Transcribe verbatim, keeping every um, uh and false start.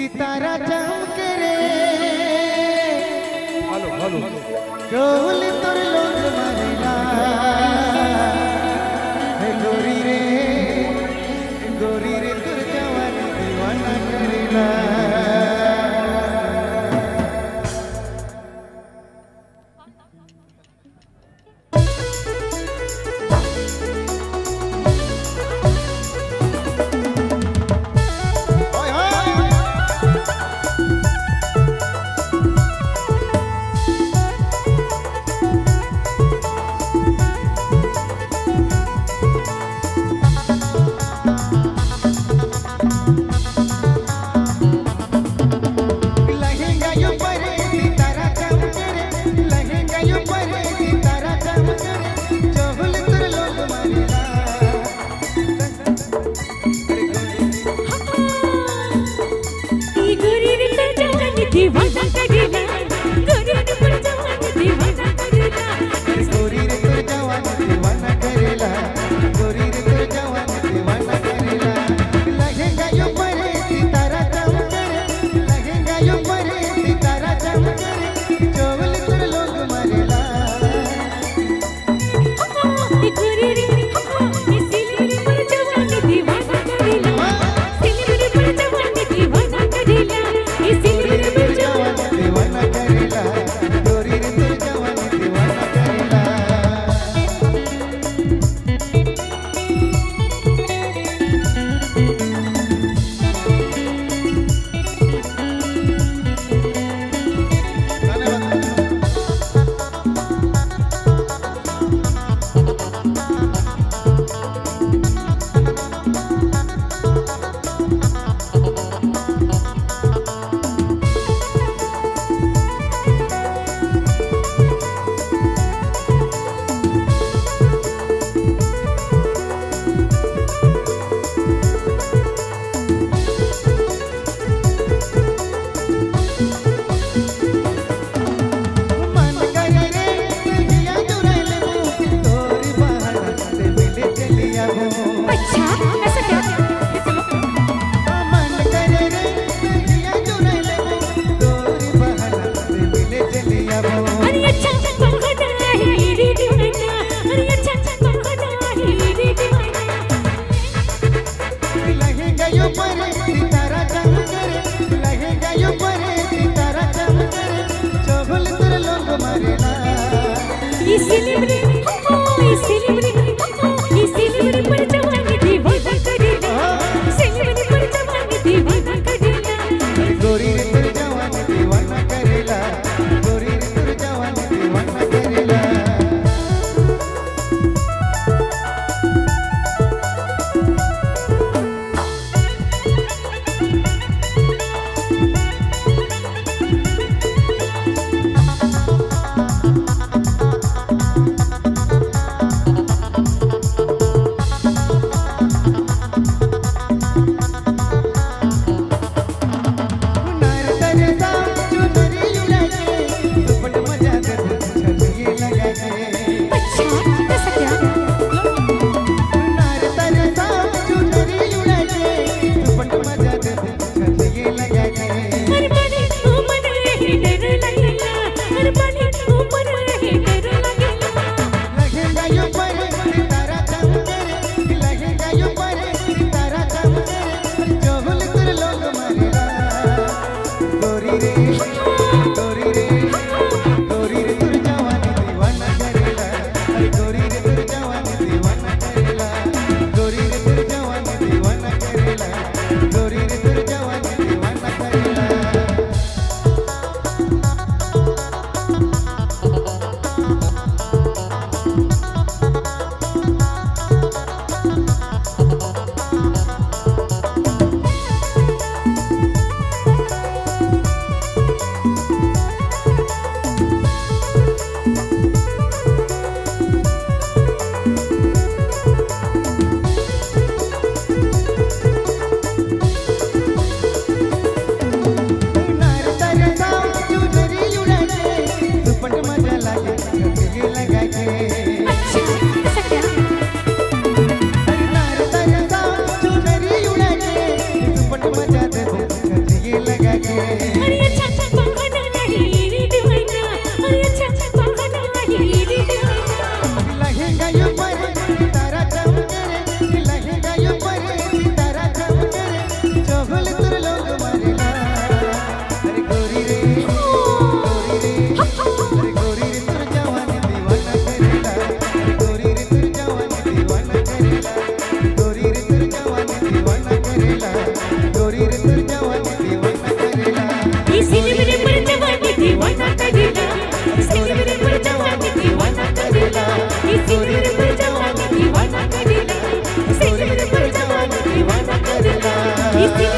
सितारा चमके रे हेलो हेलो चोली तोर लोग मारेला हे गोरी रे गोरी रे तोर जवानी दीवाना करेला दीवाना करेला गोरी रे तोर जवानी दीवाना करेला गोरी रे तोर जवानी दीवाना करेला गोरी रे तोर जवानी दीवाना करेला लगेगा यो परे सितारा चमके लगेगा यो परे सितारा चमके चोल तोर लोग मारेला गोरी रे इसीलिए रे तोर जवानी दीवाना करेला इसीलिए रे तोर जवानी दीवाना करेला इसीलिए दीवाना करेला गोरी रे तोर जवानी दीवाना करेला इसीलिए रे इसीलिए रे इसीलिए रे पर जवानी दीवाना करेला इसीलिए रे पर जवानी दीवाना करेला गोरी रे तोर जवानी दीवाना करेला गोरी रे तोर जवानी दीवाना करेला अच्छा, इसी